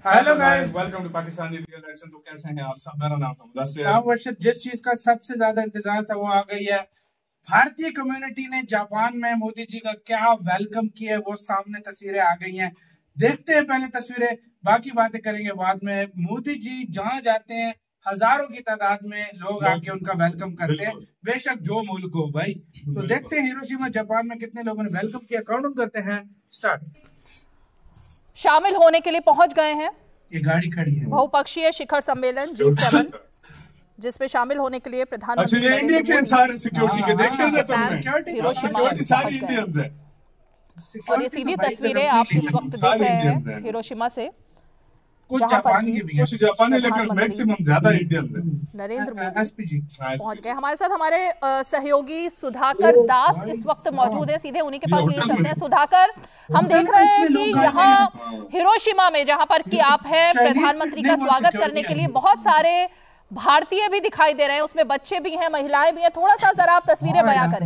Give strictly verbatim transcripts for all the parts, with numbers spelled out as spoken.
Hello guys, welcome to Pakistani real action. तो कैसे हैं आप सब? मेरा नाम है मुदस्सिर। अवश्य जिस चीज का सबसे ज्यादा इंतजार था वो आ गई है। भारतीय कम्युनिटी ने जापान में मोदी जी का क्या वेलकम किया है, वो सामने तस्वीरें आ गई हैं। देखते हैं पहले तस्वीरें, बाकी बातें करेंगे बाद में। मोदी जी जहां जाते हैं हजारों की तादाद में लोग आके उनका वेलकम करते हैं, बेशक जो मुल्क हो भाई। तो देखते हैं हिरोशिमा जापान में कितने लोगों ने वेलकम किया। काउंट करते हैं, स्टार्ट। शामिल होने के लिए पहुंच गए हैं। ये गाड़ी खड़ी है। बहुपक्षीय शिखर सम्मेलन जी सेवन जिसमें शामिल होने के लिए प्रधानमंत्री अच्छा, ये इंडिया के सारे सिक्योरिटी के देख रहे हिरोशिमा सिक्योरिटी सारी इंडियंस है। और ये सीधी तस्वीरें आप इस वक्त देख रहे हैं हिरोशिमा से, कुछ जहां पर जापान की के भी कुछ जापानी लेकिन मैक्सिमम ज्यादा इंडियंस है। नरेंद्र मोदी एसपीजी पहुंच गए। हमारे साथ हमारे अ, सहयोगी सुधाकर दास इस वक्त मौजूद है। सीधे उन्हीं के पास लिए चलते हैं। सुधाकर, हम देख रहे हैं कि यहाँ हिरोशिमा में जहां पर कि आप हैं, प्रधानमंत्री का स्वागत करने के लिए बहुत सारे भारतीय भी दिखाई दे रहे हैं, उसमें बच्चे भी हैं, महिलाएं भी हैं। थोड़ा सा जरा आप तस्वीरें बयां करें।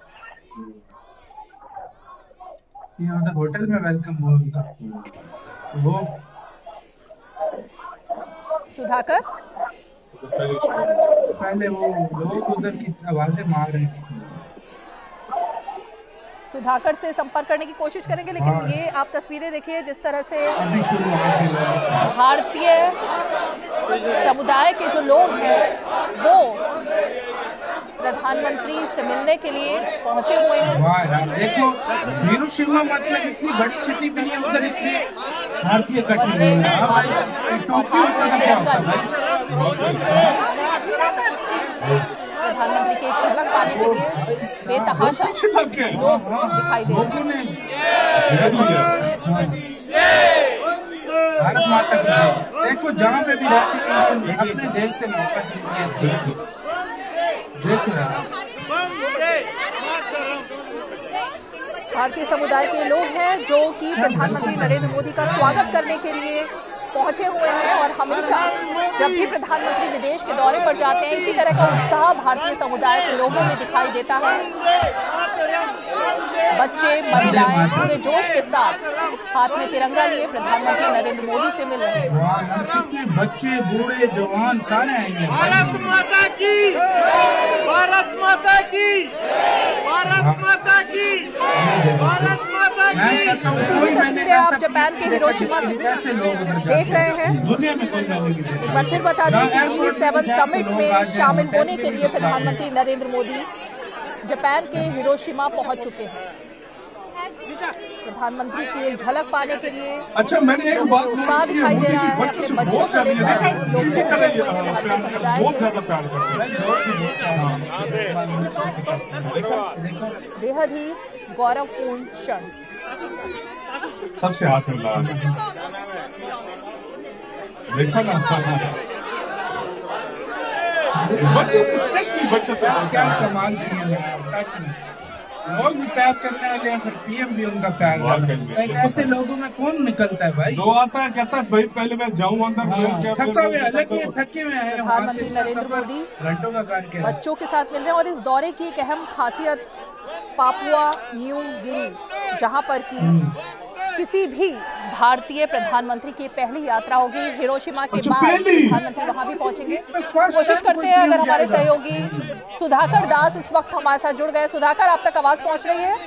ये होटल में वेलकम हुआ उनका। वो सुधाकर, पहले वो लोग उधर की आवाजें मार रहे हैं। सुधाकर से संपर्क करने की कोशिश करेंगे, लेकिन ये आप तस्वीरें देखिए जिस तरह से भारतीय समुदाय के जो लोग हैं वो प्रधानमंत्री से मिलने के लिए पहुंचे हुए हैं। वाह यार, देखो हिरोशिमा मतलब इतनी बड़ी सिटी भी नहीं है, उधर इतने भारतीय इकट्ठे हुए हैं। टोक्यो प्रधानमंत्री के एक झलक पाने के लिए बेतहाशा लोग दिखाई दे रहे हैं। भारत माता की देखो, जहाँ पे भी रहते हैं अपने देश से मोहब्बत। देखो यार, भारतीय समुदाय के लोग हैं जो कि प्रधानमंत्री नरेंद्र मोदी का स्वागत करने के लिए पहुंचे हुए हैं। और हमेशा जब भी प्रधानमंत्री विदेश के दौरे पर जाते हैं, इसी तरह का उत्साह भारतीय समुदाय के लोगों में दिखाई देता है। बच्चे, महिलाएं पूरे जोश के साथ हाथ में तिरंगा लिए प्रधानमंत्री नरेंद्र मोदी से मिल रहे हैं। कितने बच्चे, बूढ़े, जवान सारे आएंगे। भारत माता की, भारत माता की, भारत माता की, भारत माता की। सीधी तस्वीरें आप जापान के हिरोशिमा से देख रहे हैं। एक बार फिर बता दें कि जी सेवन समिट में शामिल होने के लिए प्रधानमंत्री नरेंद्र मोदी जापान के हिरोशिमा पहुंच चुके हैं। प्रधानमंत्री की एक झलक पाने के लिए अच्छा, मैंने एक बात उत्साह दिखाई दे रहा है। अपने बच्चों को लेकर लोग पहुंचे हुए हैं भारतीय समुदाय के। बेहद ही गौरवपूर्ण क्षण। सबसे हाथ मिला देखा ना, बच्चे से स्पेशली बच्चे से क्या कमाल किए यार, सच में। लोग भी प्यार करने वाले हैं, फिर पीएम भी उनका प्यार करता है। ऐसे लोगों में कौन निकलता है भाई? जो आता है कहता है भाई पहले मैं जाऊँ अंदर। थका हुए, हालांकि थके हुए हैं। प्रधानमंत्री नरेंद्र मोदी घंटों का कार्य किया, बच्चों के साथ मिल रहे हैं। और इस दौरे की एक अहम खासियत पापुआ न्यू गिनी, जहां पर की किसी भी भारतीय प्रधानमंत्री की पहली यात्रा होगी। हिरोशिमा के बाद प्रधानमंत्री वहां भी पहुंचेंगे। कोशिश करते हैं अगर हमारे सहयोगी सुधाकर दास इस वक्त हमारे साथ जुड़ गए। सुधाकर, आप तक आवाज पहुंच रही है?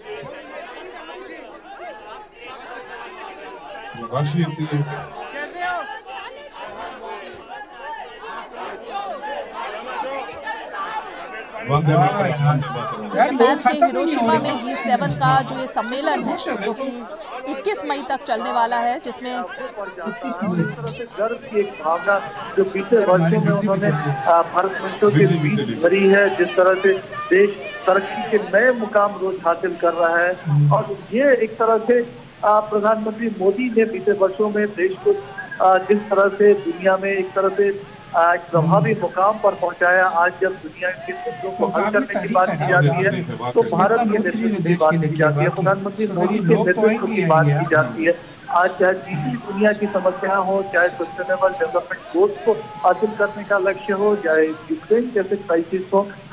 जापान के हिरोशिमा में जी सेवन का जो ये सम्मेलन है, जो कि इक्कीस मई तक चलने वाला है, जिसमें गर्व की एक भावना जो बीते वर्षों में उन्होंने भारत मंचों के बीच भरी है, जिस तरह से देश तरक्की के नए मुकाम रोज हासिल कर रहा है। और ये एक तरह से प्रधानमंत्री मोदी ने बीते वर्षों में देश को जिस तरह से दुनिया में एक तरह से एक प्रभावी मुकाम पर पहुंचाया। आज जब दुनिया के मुद्दों को हल करने की बात की जाती है तो भारत के नेतृत्व की बात की जाती है, प्रधानमंत्री मोदी के नेतृत्व की बात की जाती है। आज चाहे तीसरी दुनिया की समस्या हो, चाहे सस्टेनेबल डेवलपमेंट गोल्स को हासिल करने का लक्ष्य हो, चाहे यूक्रेन जैसे क्राइसिस हो,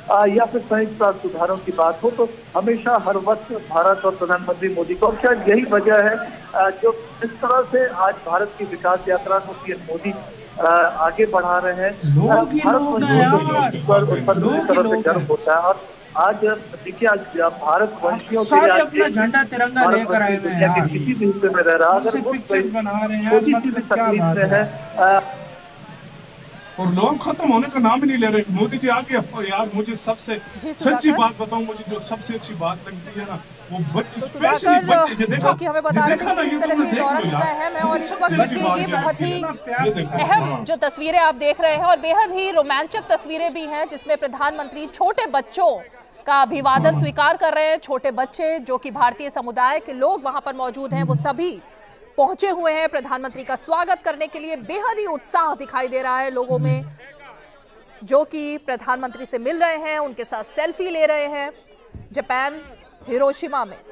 या फिर संयुक्त राष्ट्र सुधारों की बात हो, तो हमेशा हर वक्त भारत और प्रधानमंत्री मोदी को, और शायद यही वजह है जो जिस तरह से आज भारत की विकास यात्रा को पीएम मोदी आगे बढ़ा रहे हैं, भारत तरह से गर्व होता है। और आज देखिए, आज भारत वंशियों के अपना झंडा तिरंगा लेकर आए हुए हैं, किसी भी हिस्से में रह रहा, अगर वो बना रहे हैं, छोटी सी तकलीफ में है और लोग खत्म होने का नाम ही नहीं ले रहे। मोदी जी आके यार, मुझे सबसे सच्ची बात बताऊं, मुझे जो सबसे अच्छी बात लगती है ना, वो बच्चे तो सुधाकर जो कि हमें बता रहे थे कि किस तरह से ये दौरा कितना अहम है, और इस वक्त देखिए ये बहुत ही अहम जो तस्वीरें आप देख रहे हैं, और बेहद ही रोमांचक तस्वीरें भी हैं, जिसमें प्रधानमंत्री छोटे बच्चों का अभिवादन स्वीकार कर रहे हैं। छोटे बच्चे जो कि भारतीय समुदाय के लोग वहां पर मौजूद हैं, वो सभी पहुंचे हुए हैं प्रधानमंत्री का स्वागत करने के लिए। बेहद ही उत्साह दिखाई दे रहा है लोगों में, जो कि प्रधानमंत्री से मिल रहे हैं, उनके साथ सेल्फी ले रहे हैं। जापान हिरोशिमा में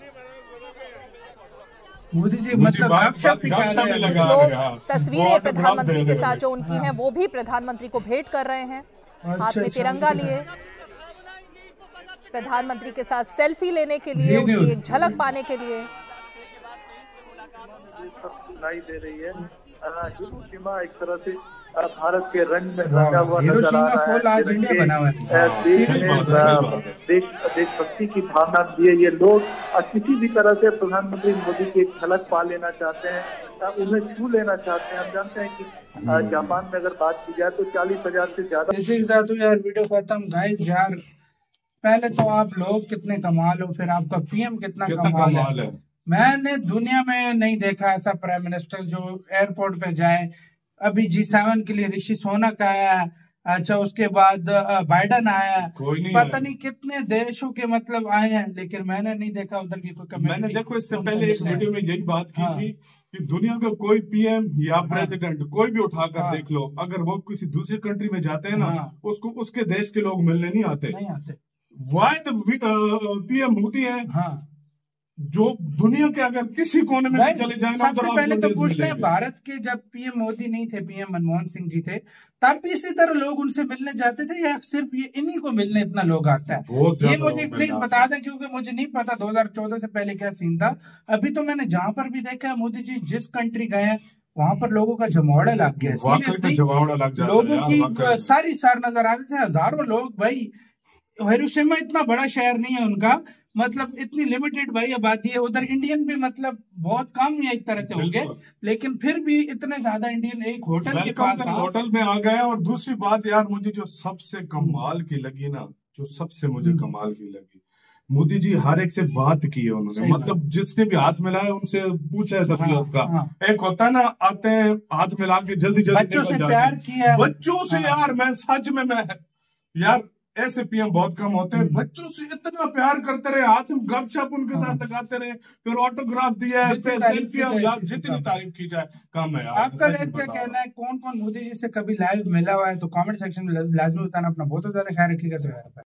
मोदी जी मतलब लोग तस्वीरें प्रधानमंत्री के साथ जो उनकी हैं, वो भी प्रधानमंत्री को भेंट कर रहे हैं, हाथ में तिरंगा लिए प्रधानमंत्री के साथ सेल्फी लेने के लिए, उनकी एक झलक पाने के लिए। सुनाई दे रही है हिरोशिमा एक तरह से भारत के रंग में रंगा हुआ नजर आ रहा है। देश में देश देशभक्ति की भावना दिए ये लोग किसी भी तरह से प्रधानमंत्री मोदी की एक झलक पा लेना चाहते हैं, उन्हें छू लेना चाहते हैं। हम जानते हैं कि जापान में अगर बात की जाए तो चालीस हजार से ज्यादा। इसी के साथ यार वीडियो खत्म गाइस। यार पहले तो आप लोग कितने कमाल हो, फिर आपका पीएम कितना कमाल है। है मैंने दुनिया में नहीं देखा ऐसा प्राइम मिनिस्टर जो एयरपोर्ट पे जाए। अभी जी सेवन के लिए ऋषि सुनक आया, अच्छा उसके बाद बाइडन आया, नहीं पता आया। नहीं कितने देशों के मतलब आए हैं, लेकिन मैंने नहीं देखा उधर की कोई। मैंने देखो इससे पहले एक वीडियो में यही बात की हाँ। थी कि दुनिया का कोई पीएम या प्रेसिडेंट हाँ। कोई भी उठाकर हाँ। देख लो, अगर वो किसी दूसरी कंट्री में जाते हैं ना हाँ। उसको उसके देश के लोग मिलने नहीं आते, नहीं आते। वाई तो पीएम होती है हाँ। जो दुनिया के अगर किसी कोने में चले जाए। सबसे पहले तो पूछना है, भारत के जब पीएम मोदी नहीं थे, पीएम मनमोहन सिंह जी थे, तब भी इसी तरह लोग उनसे मिलने जाते थे, या सिर्फ ये इन्हीं को मिलने इतना लोग आता है? ये मुझे प्लीज बता दें, क्योंकि मुझे नहीं पता दो हज़ार चौदह से पहले क्या सीन था। अभी तो मैंने जहां पर भी देखा है मोदी जी जिस कंट्री गए हैं वहां पर लोगों का जमावड़ा लग गया। सीरियसली लोगों की सारी सार नजर आते थे, हजारों लोग। भाई हिरोशिमा इतना बड़ा शहर नहीं है उनका, मतलब इतनी लिमिटेड भाई आबादी है उधर। इंडियन भी मतलब बहुत कम है एक तरह से होंगे, लेकिन फिर भी इतने ज्यादा इंडियन एक होटल के पास होटल में आ गए। और दूसरी बात यार, मुझे जो सबसे कमाल की लगी ना, जो सबसे मुझे कमाल की लगी, मोदी जी हर एक से बात की है उन्होंने। मतलब जिसने भी हाथ मिलाया उनसे पूछा है तकलीफ का। हाँ। एक होता है ना, आते हैं हाथ मिला के जल्दी जल्दी बच्चों से प्यार किया, बच्चों से यार मैं सच में मैं यार ऐसे पीएम बहुत कम होते हैं। बच्चों से इतना प्यार करते रहे, हाथ में गपशप उनके साथ लगाते रहे, फिर ऑटोग्राफ दिया है, फिर सेल्फी, जितनी तारीफ की जाए कम है। आपका क्या कहना है, कौन कौन मोदी जी से कभी लाइव मिला हुआ है? तो कमेंट सेक्शन में लाजमी बताना। अपना बहुत ज्यादा ख्याल रखिएगा। तो यार